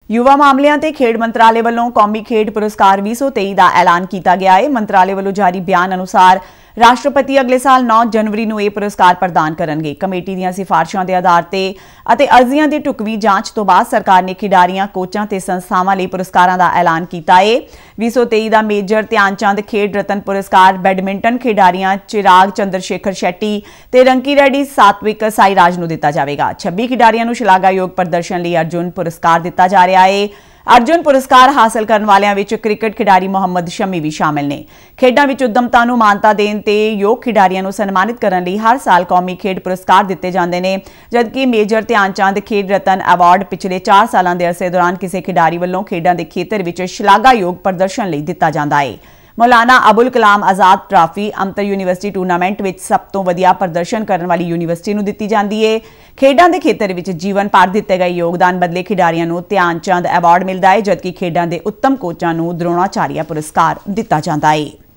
युवा मामलों ते खेड मंत्रालय वालों कौमी खेड पुरस्कार 2023 का ऐलान किया गया है। मंत्रालय वालों जारी बयान अनुसार राष्ट्रपति अगले साल 9 जनवरी को यह पुरस्कार प्रदान करेंगे। कमेटी दी सिफारिशों के आधार पर अर्जियां की ढुकवीं जांच तो बाद सरकार ने खिडारियों कोचां ते संस्थावां लई पुरस्कारां का ऐलान किया है। 2023 का मेजर ध्यानचंद खेड रत्न पुरस्कार बैडमिंटन खिडारियां चिराग चंद्रशेखर शेट्टी ते रंकी रेड्डी सात्विक साईराज नूं दिता जाएगा। 26 खिडारियों नूं शलाघायोग प्रदर्शन लई अर्जुन पुरस्कार दिता जा रहा है। अर्जुन पुरस्कार हासिल करने वालों में क्रिकेट खिडारी मोहम्मद शमी भी शामिल ने। खेडों में उद्यमता नूं मानता देण ते योग खिडारियों नूं सन्मानित करने लई हर साल कौमी खेड पुरस्कार दिते जांदे ने, जबकि मेजर ध्यानचंद खेड रत्न अवार्ड पिछले 4 सालों के अरसे दौरान किसी खिडारी वालों खेडों के खेतर में शलाघायोग प्रदर्शन लई दिता जांदा है। मौलाना अबुल कलाम आजाद ट्राफी अंतर यूनीवर्सिटी टूर्नामेंट में सब तो वधिया प्रदर्शन करने वाली यूनीवर्सिटी नूं दिती जांदी है। खेडों के खेतर में जीवन भर दिते गए योगदान बदले खिडारियों नूं ध्यानचंद अवार्ड मिलता है, जबकि खेडों के उत्तम कोचां नूं द्रोणाचार्य पुरस्कार दिता जांदा है।